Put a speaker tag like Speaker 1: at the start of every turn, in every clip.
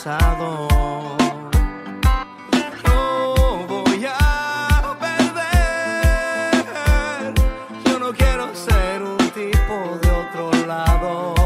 Speaker 1: pasado. No voy a perder. Yo no quiero ser un tipo de otro lado.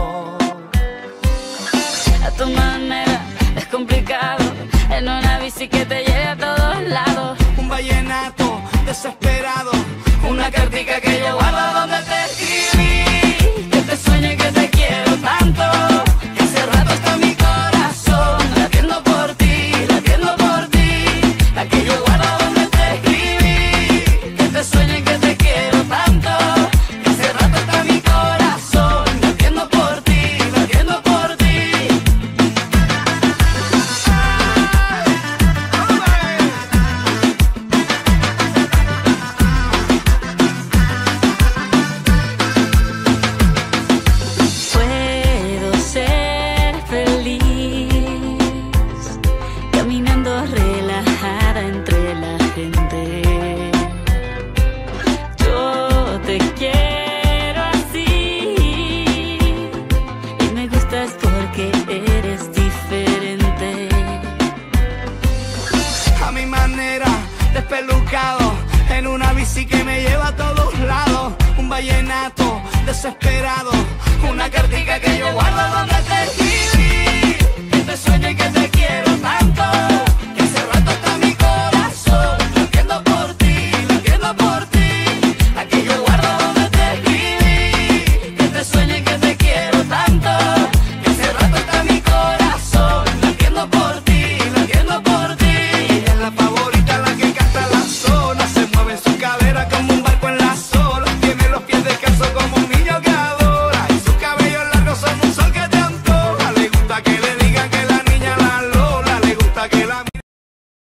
Speaker 2: A tu manera es complicado, en una bici que te lleve a todos lados.
Speaker 1: Un vallenato desesperado, una cartica que yo guardo donde te escribí.
Speaker 2: Que te sueño y que te quiero tanto,
Speaker 1: Que hace rato está mi corazón
Speaker 2: latiendo por ti, latiendo por ti.
Speaker 1: la que yo guardo donde te escribí.
Speaker 2: Que te sueño y que te quiero tanto,
Speaker 1: Que hace rato está mi corazón
Speaker 2: latiendo por ti, latiendo por ti. Puedo ser feliz caminando relajada entre la gente. Yo te quiero así y me gustas porque eres diferente.
Speaker 1: a mi manera, despelucado, en una bici que me lleva a todos lados. Un vallenato desesperado, una cartica que yo guardo donde te escribí.
Speaker 2: Que te sueño y que te quiero tanto,